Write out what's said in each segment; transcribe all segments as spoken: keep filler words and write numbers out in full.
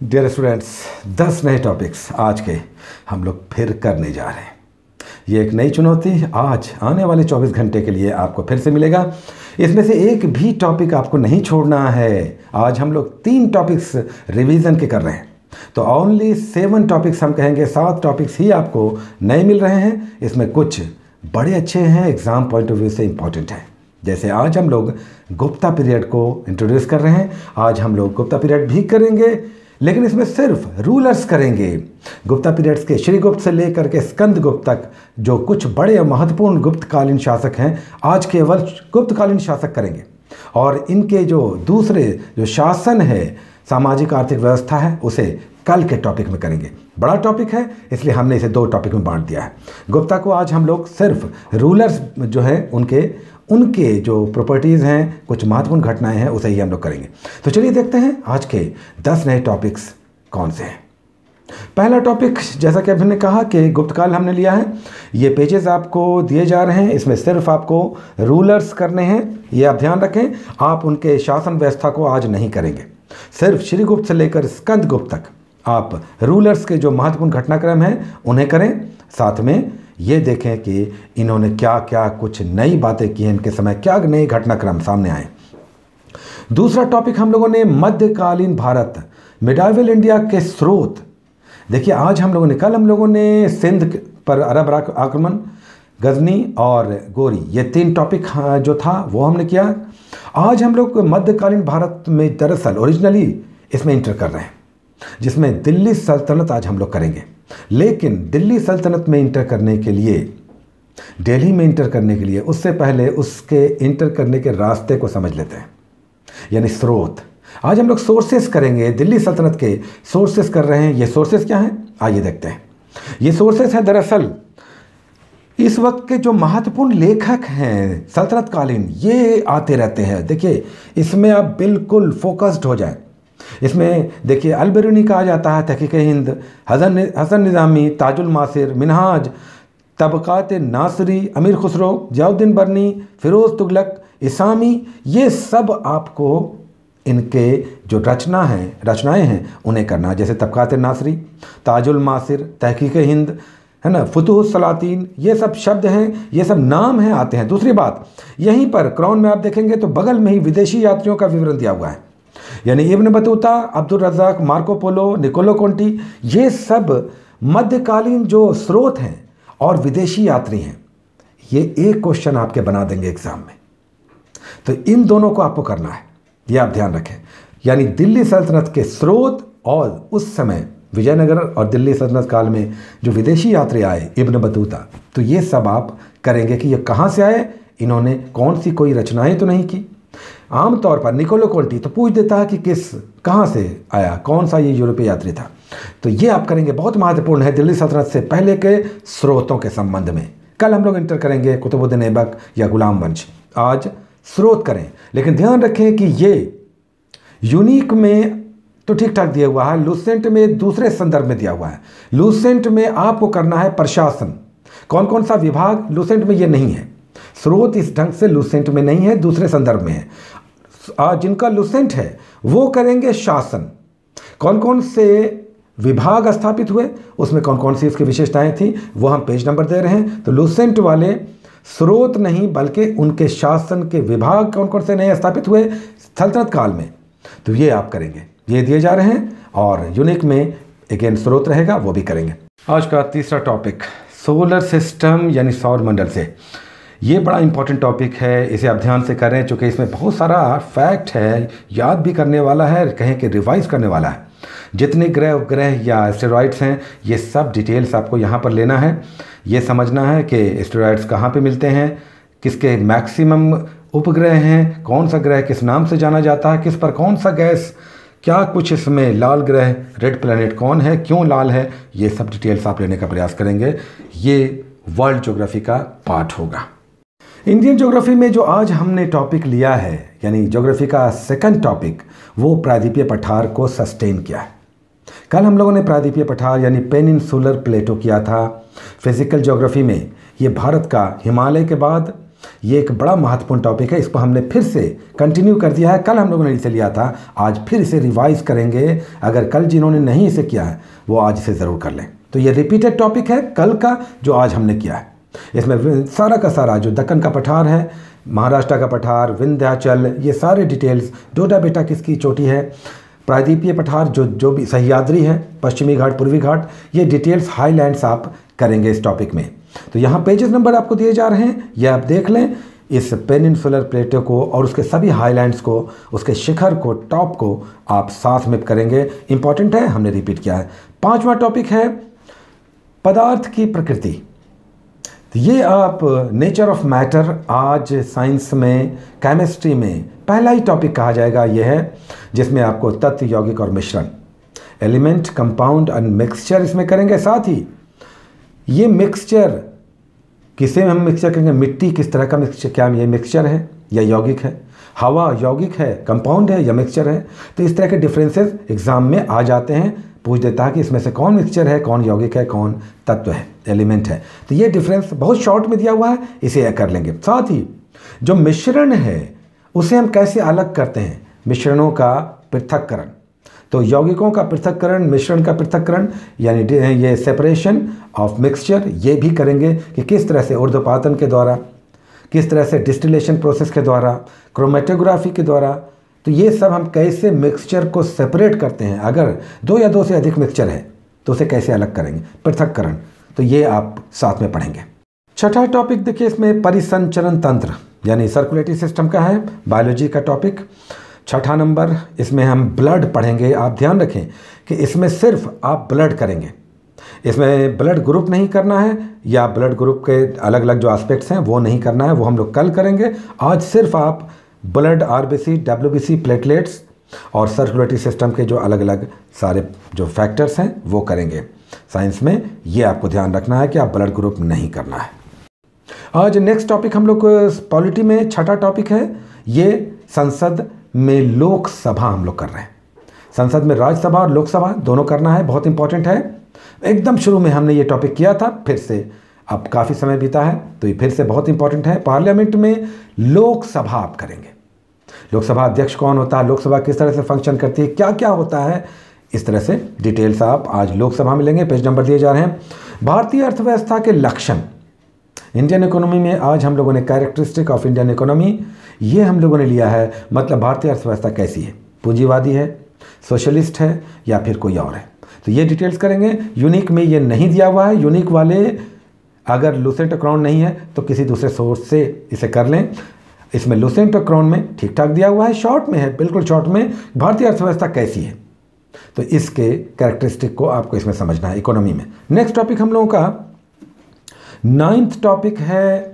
Dear students, दस नए topics आज के हम लोग फिर करने जा रहे हैं। ये एक नई चुनौती आज आने वाले चौबीस घंटे के लिए आपको फिर से मिलेगा। इसमें से एक भी टॉपिक आपको नहीं छोड़ना है। आज हम लोग तीन टॉपिक्स रिवीजन के कर रहे हैं, तो ओनली सेवन टॉपिक्स हम कहेंगे, सात टॉपिक्स ही आपको नए मिल रहे हैं। इसमें कुछ बड़े अच्छे हैं, एग्ज़ाम पॉइंट ऑफ व्यू से इम्पॉर्टेंट है। जैसे आज हम लोग गुप्ता पीरियड को इंट्रोड्यूस कर रहे हैं। आज हम लोग गुप्ता पीरियड भी करेंगे, लेकिन इसमें सिर्फ रूलर्स करेंगे। गुप्ता पीरियड्स के श्रीगुप्त से लेकर के स्कंदगुप्त तक जो कुछ बड़े महत्वपूर्ण गुप्तकालीन शासक हैं, आज केवल गुप्तकालीन शासक करेंगे। और इनके जो दूसरे जो शासन है, सामाजिक आर्थिक व्यवस्था है, उसे कल के टॉपिक में करेंगे। बड़ा टॉपिक है, इसलिए हमने इसे दो टॉपिक में बांट दिया है। गुप्ता को आज हम लोग सिर्फ रूलर्स जो है उनके उनके जो प्रॉपर्टीज़ हैं, कुछ महत्वपूर्ण घटनाएं हैं, उसे ही हम लोग करेंगे। तो चलिए देखते हैं आज के दस नए टॉपिक्स कौन से हैं। पहला टॉपिक, जैसा कि अभी ने कहा कि गुप्तकाल हमने लिया है। ये पेजेस आपको दिए जा रहे हैं, इसमें सिर्फ आपको रूलर्स करने हैं। ये आप ध्यान रखें, आप उनके शासन व्यवस्था को आज नहीं करेंगे। सिर्फ श्रीगुप्त से लेकर स्कंदगुप्त तक आप रूलर्स के जो महत्वपूर्ण घटनाक्रम हैं उन्हें करें। साथ में ये देखें कि इन्होंने क्या क्या कुछ नई बातें की हैं, इनके समय क्या नए घटनाक्रम सामने आए। दूसरा टॉपिक हम लोगों ने मध्यकालीन भारत, मिडाइवल इंडिया के स्रोत। देखिए, आज हम लोगों ने कल हम लोगों ने सिंध पर अरब आक्रमण, गजनी और गोरी, ये तीन टॉपिक जो था वो हमने किया। आज हम लोग मध्यकालीन भारत में दरअसल ओरिजिनली इसमें इंटर कर रहे हैं, जिसमें दिल्ली सल्तनत आज हम लोग करेंगे। लेकिन दिल्ली सल्तनत में इंटर करने के लिए, दिल्ली में इंटर करने के लिए उससे पहले उसके इंटर करने के रास्ते को समझ लेते हैं, यानी स्रोत। आज हम लोग सोर्सेस करेंगे, दिल्ली सल्तनत के सोर्सेस कर रहे हैं। ये सोर्सेस क्या हैं, आइए देखते हैं। ये सोर्सेस हैं दरअसल इस वक्त के जो महत्वपूर्ण लेखक हैं सल्तनत कालीन, ये आते रहते हैं। देखिए, इसमें आप बिल्कुल फोकस्ड हो जाएं। इसमें देखिए, अल-बिरूनी कहा जाता है, तहकीक हिंद, हसन हसन निज़ामी, ताजुल मासिर, मिनहाज, तबकात नासरी, अमीर खुसरो, जियाउद्दीन बर्नी, फिरोज़ तुगलक, इसामी, ये सब आपको इनके जो रचना हैं रचनाएं हैं उन्हें करना। जैसे तबकात नासरी, ताजुल मासिर, तहकीक हिंद, है ना, फुतुह सलातीन, ये सब शब्द हैं, ये सब नाम हैं, आते हैं। दूसरी बात, यहीं पर क्रॉन में आप देखेंगे तो बगल में ही विदेशी यात्रियों का विवरण दिया हुआ है, यानी Ibn Battuta, Abdul Razzaq, Marco Polo, Niccolo Conti, ये सब मध्यकालीन जो स्रोत हैं और विदेशी यात्री हैं। ये एक क्वेश्चन आपके बना देंगे एग्जाम में, तो इन दोनों को आपको करना है, ये आप ध्यान रखें। यानी दिल्ली सल्तनत के स्रोत और उस समय विजयनगर और दिल्ली सल्तनत काल में जो विदेशी यात्री आए, इब्न बतूता, तो ये सब आप करेंगे कि ये कहाँ से आए, इन्होंने कौन सी कोई रचनाएं तो नहीं की। आमतौर पर निकोलो कोंटी तो पूछ देता है कि किस कहाँ से आया, कौन सा ये यूरोपीय यात्री था, तो ये आप करेंगे। बहुत महत्वपूर्ण है दिल्ली सल्तनत से पहले के स्रोतों के संबंध में। कल हम लोग इंटर करेंगे कुतुबुद्दीन ऐबक या गुलाम वंश, आज स्रोत करें। लेकिन ध्यान रखें कि ये यूनिक में तो ठीक ठाक दिया हुआ है, लूसेंट में दूसरे संदर्भ में दिया हुआ है। लूसेंट में आपको करना है प्रशासन, कौन कौन सा विभाग, लूसेंट में ये नहीं है। स्रोत इस ढंग से लूसेंट में नहीं है, दूसरे संदर्भ में है। आज जिनका लूसेंट है वो करेंगे शासन, कौन कौन से विभाग स्थापित हुए, उसमें कौन कौन सी इसकी विशेषताएं थी, वो हम पेज नंबर दे रहे हैं। तो लूसेंट वाले स्रोत नहीं, बल्कि उनके शासन के विभाग कौन कौन से नए स्थापित हुए सल्तनत काल में, तो ये आप करेंगे, ये दिए जा रहे हैं। और यूनिक में अगेन स्रोत रहेगा, वो भी करेंगे। आज का तीसरा टॉपिक, सोलर सिस्टम यानी सौर मंडल से। ये बड़ा इंपॉर्टेंट टॉपिक है, इसे आप ध्यान से करें, चूँकि इसमें बहुत सारा फैक्ट है, याद भी करने वाला है, कहें कि रिवाइज करने वाला है। जितने ग्रह उपग्रह या एस्टेरॉइड्स हैं, ये सब डिटेल्स आपको यहाँ पर लेना है। ये समझना है कि एस्टेरॉइड्स कहाँ पे मिलते हैं, किसके मैक्सिमम उपग्रह हैं, कौन सा ग्रह किस नाम से जाना जाता है, किस पर कौन सा गैस, क्या कुछ इसमें लाल ग्रह, रेड प्लैनेट कौन है, क्यों लाल है, ये सब डिटेल्स आप लेने का प्रयास करेंगे। ये वर्ल्ड ज्योग्राफी का पार्ट होगा। इंडियन ज्योग्राफी में जो आज हमने टॉपिक लिया है, यानी ज्योग्राफी का सेकंड टॉपिक, वो प्रायद्वीपीय पठार को सस्टेन किया है। कल हम लोगों ने प्रायद्वीपीय पठार यानी पेनिनसुलर प्लेटो किया था। फिजिकल ज्योग्राफी में ये भारत का हिमालय के बाद ये एक बड़ा महत्वपूर्ण टॉपिक है, इसको हमने फिर से कंटिन्यू कर दिया है। कल हम लोगों ने इसे लिया था, आज फिर इसे रिवाइज करेंगे। अगर कल जिन्होंने नहीं इसे किया है वो आज इसे ज़रूर कर लें। तो ये रिपीटेड टॉपिक है कल का जो आज हमने किया है। इसमें सारा का सारा जो दक्कन का पठार है, महाराष्ट्र का पठार, विंध्याचल, ये सारे डिटेल्स, डोडा बेटा किसकी चोटी है, प्रायद्वीपीय पठार जो जो भी सह्याद्री है, पश्चिमी घाट, पूर्वी घाट, ये डिटेल्स हाईलाइट्स आप करेंगे इस टॉपिक में। तो यहाँ पेजेस नंबर आपको दिए जा रहे हैं, ये आप देख लें। इस पेनिनसुलर प्लेटो को और उसके सभी हाईलाइट्स को, उसके शिखर को, टॉप को आप साथ में करेंगे। इंपॉर्टेंट है, हमने रिपीट किया है। पांचवा टॉपिक है पदार्थ की प्रकृति। ये आप नेचर ऑफ मैटर आज साइंस में, केमिस्ट्री में पहला ही टॉपिक कहा जाएगा। यह है जिसमें आपको तत्व, यौगिक और मिश्रण, एलिमेंट, कंपाउंड एंड मिक्सचर इसमें करेंगे। साथ ही ये मिक्सचर किसे हम मिक्सचर करेंगे, मिट्टी किस तरह का मिक्सचर, क्या ये मिक्सचर है या यौगिक है, हवा यौगिक है, कंपाउंड है या मिक्सचर है। तो इस तरह के डिफरेंसेस एग्जाम में आ जाते हैं, पूछ देता है कि इसमें से कौन मिक्सचर है, कौन यौगिक है, कौन तत्व है, एलिमेंट है। तो ये डिफरेंस बहुत शॉर्ट में दिया हुआ है, इसे कर लेंगे। साथ ही जो मिश्रण है उसे हम कैसे अलग करते हैं, मिश्रणों का पृथक्करण। तो यौगिकों का पृथक्करण, मिश्रण का पृथक्करण, यानी ये सेपरेशन ऑफ मिक्सचर, ये भी करेंगे कि किस तरह से ऊर्ध्वपातन के द्वारा, किस तरह से डिस्टिलेशन प्रोसेस के द्वारा, क्रोमेटोग्राफी के द्वारा। तो ये सब हम कैसे मिक्सचर को सेपरेट करते हैं। अगर दो या दो से अधिक मिक्सचर है तो उसे कैसे अलग करेंगे, पृथक्करण। तो ये आप साथ में पढ़ेंगे। छठा टॉपिक देखिए, इसमें परिसंचरण तंत्र यानी सर्कुलेटरी सिस्टम का है, बायोलॉजी का टॉपिक। छठा नंबर, इसमें हम ब्लड पढ़ेंगे। आप ध्यान रखें कि इसमें सिर्फ आप ब्लड करेंगे, इसमें ब्लड ग्रुप नहीं करना है या ब्लड ग्रुप के अलग अलग जो एस्पेक्ट्स हैं वो नहीं करना है, वो हम लोग कल करेंगे। आज सिर्फ आप ब्लड, आरबीसी, डब्ल्यूबीसी, प्लेटलेट्स और सर्कुलेटरी सिस्टम के जो अलग अलग सारे जो फैक्टर्स हैं वो करेंगे। साइंस में ये आपको ध्यान रखना है कि आप ब्लड ग्रुप नहीं करना है। आज नेक्स्ट टॉपिक हम लोग पॉलिटी में छठा टॉपिक है, ये संसद में लोकसभा हम लोग कर रहे हैं। संसद में राज्यसभा और लोकसभा दोनों करना है, बहुत इंपॉर्टेंट है। एकदम शुरू में हमने ये टॉपिक किया था, फिर से अब काफ़ी समय बीता है तो ये फिर से बहुत इंपॉर्टेंट है। पार्लियामेंट में लोकसभा आप करेंगे। लोकसभा अध्यक्ष कौन होता है, लोकसभा किस तरह से फंक्शन करती है, क्या क्या होता है, इस तरह से डिटेल्स आप आज लोकसभा में लेंगे। पेज नंबर दिए जा रहे हैं। भारतीय अर्थव्यवस्था के लक्षण, इंडियन इकोनॉमी में आज हम लोगों ने कैरेक्टरिस्टिक ऑफ इंडियन इकोनॉमी ये हम लोगों ने लिया है। मतलब भारतीय अर्थव्यवस्था कैसी है, पूंजीवादी है, सोशलिस्ट है या फिर कोई और है, तो ये डिटेल्स करेंगे। यूनिक में ये नहीं दिया हुआ है, यूनिक वाले अगर लुसेंट क्राउन नहीं है तो किसी दूसरे सोर्स से इसे कर लें। इसमें लुसेंट क्राउन में ठीक ठाक दिया हुआ है, शॉर्ट में है, बिल्कुल शॉर्ट में भारतीय अर्थव्यवस्था कैसी है, तो इसके कैरेक्टरिस्टिक को आपको इसमें समझना है इकोनॉमी में। नेक्स्ट टॉपिक हम लोगों का नाइन्थ टॉपिक है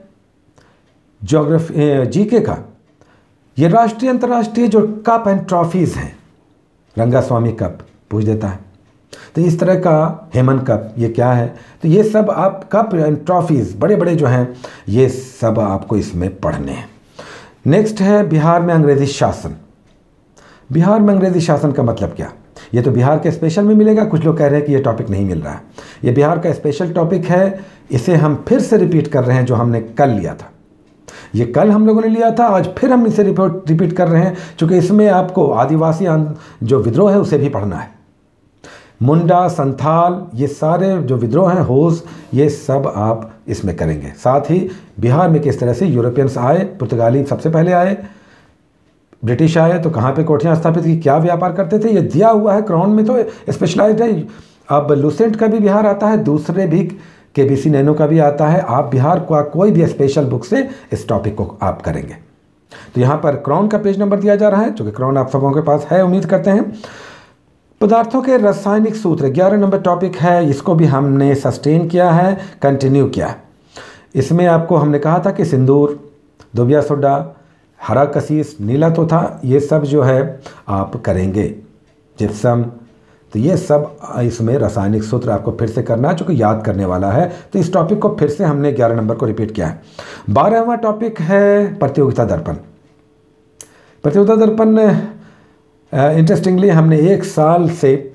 ज्योग्राफी, जीके का। ये राष्ट्रीय अंतर्राष्ट्रीय जो कप एंड ट्रॉफीज़ हैं, रंगास्वामी कप पूछ देता है, तो इस तरह का हेमन कप ये क्या है, तो ये सब आप कप एंड ट्रॉफीज़ बड़े बड़े जो हैं ये सब आपको इसमें पढ़ने हैं। नेक्स्ट है बिहार में अंग्रेज़ी शासन। बिहार में अंग्रेज़ी शासन का मतलब क्या, ये तो बिहार के स्पेशल में मिलेगा। कुछ लोग कह रहे हैं कि ये टॉपिक नहीं मिल रहा है, ये बिहार का स्पेशल टॉपिक है। इसे हम फिर से रिपीट कर रहे हैं जो हमने कल लिया था। ये कल हम लोगों ने लिया था, आज फिर हम इसे रिपोर्ट रिपीट कर रहे हैं क्योंकि इसमें आपको आदिवासी जो विद्रोह है उसे भी पढ़ना है। मुंडा, संथाल, ये सारे जो विद्रोह हैं, होस, ये सब आप इसमें करेंगे। साथ ही बिहार में किस तरह से यूरोपियंस आए, पुर्तगाली सबसे पहले आए, ब्रिटिश आए तो कहाँ पे कोठियाँ स्थापित की, क्या व्यापार करते थे, ये दिया हुआ है। क्राउन में तो स्पेशलाइज्ड है। अब लुसेंट का भी बिहार आता है, दूसरे भी के बी सी नैनो का भी आता है। आप बिहार का कोई भी स्पेशल बुक से इस टॉपिक को आप करेंगे। तो यहाँ पर क्राउन का पेज नंबर दिया जा रहा है, जो कि क्राउन आप सबों के पास है, उम्मीद करते हैं। पदार्थों के रासायनिक सूत्र ग्यारह नंबर टॉपिक है, इसको भी हमने सस्टेन किया है, कंटिन्यू किया है। इसमें आपको हमने कहा था कि सिंदूर, दुबिया सोडा, हरा कसीस, नीला तोता, ये सब जो है आप करेंगे। जिप्सम, तो ये सब इसमें रासायनिक सूत्र आपको फिर से करना है, जो कि याद करने वाला है। तो इस टॉपिक को फिर से हमने ग्यारह नंबर को रिपीट किया है। बारहवां टॉपिक है प्रतियोगिता दर्पण। प्रतियोगिता दर्पण इंटरेस्टिंगली हमने एक साल से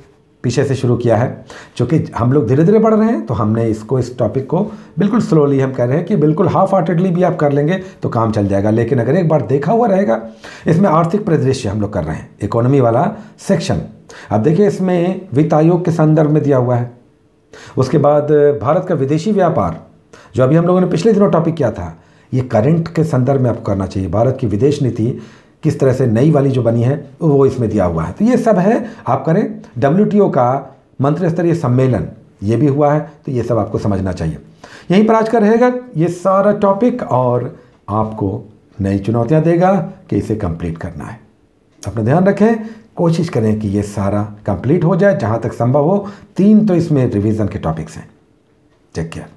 पीछे से शुरू किया है। चूँकि हम लोग धीरे धीरे बढ़ रहे हैं तो हमने इसको इस टॉपिक को बिल्कुल स्लोली हम कह रहे हैं कि बिल्कुल हाफ हार्टेडली भी आप कर लेंगे तो काम चल जाएगा। लेकिन अगर एक बार देखा हुआ रहेगा, इसमें आर्थिक परिदृश्य हम लोग कर रहे हैं, इकोनॉमी वाला सेक्शन। अब देखिए इसमें वित्त आयोग के संदर्भ में दिया हुआ है। उसके बाद भारत का विदेशी व्यापार, जो अभी हम लोगों ने पिछले दिनों टॉपिक किया था, ये करंट के संदर्भ में आपको करना चाहिए। भारत की विदेश नीति किस तरह से नई वाली जो बनी है वो इसमें दिया हुआ है। तो ये सब है, आप करें। डब्ल्यूटीओ का मंत्री स्तरीय सम्मेलन ये भी हुआ है, तो ये सब आपको समझना चाहिए। यहीं पर आज का रहेगा ये सारा टॉपिक और आपको नई चुनौतियाँ देगा कि इसे कंप्लीट करना है। अपना ध्यान रखें, कोशिश करें कि ये सारा कंप्लीट हो जाए जहाँ तक संभव हो। तीन तो इसमें रिवीजन के टॉपिक्स हैं। Take care.